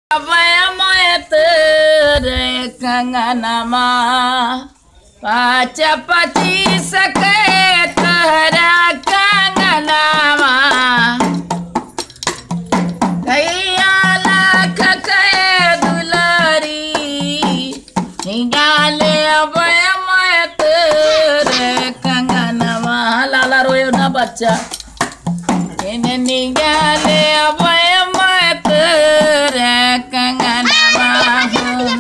वयमयत रे कंगनमा पाँच पच्चीस के तहरा कंगनमा कैया लाख के दुलारी निगाले वयमयत रे कंगनमा लाला रोयो ना बच्चा इन्हें निगाले